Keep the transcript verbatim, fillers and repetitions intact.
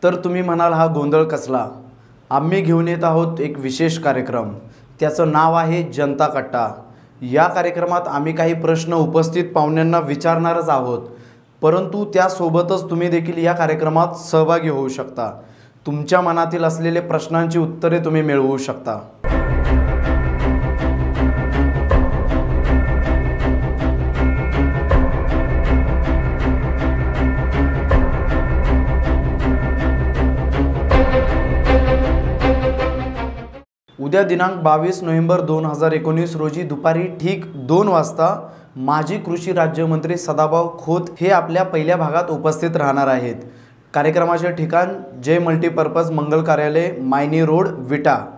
तर तुम्ही म्हणाल हा गोंधळ कसला। आम्ही घेऊन येत आहोत एक विशेष कार्यक्रम, त्याचं नाव आहे जनता कट्टा। या कार्यक्रमात आम्ही काही प्रश्न उपस्थित पाहुण्यांना विचारणारच आहोत, परंतु त्यासोबतच तुम्ही देखील या कार्यक्रमात सहभागी होऊ शकता। तुमच्या मनातील असलेले प्रश्नांची उत्तरे तुम्ही मिळवू शकता। उद्या दिनांक बावीस नोव्हेंबर दोन हजार एकोणीस रोजी दुपारी ठीक दोन वाजता माजी कृषी राज्यमंत्री सदाभाऊ खोत हे आपल्या पहिल्या भागात उपस्थित राहणार आहेत। कार्यक्रमाचे ठिकाण जय मल्टीपर्पज मंगल कार्यालय, मायनी रोड, विटा।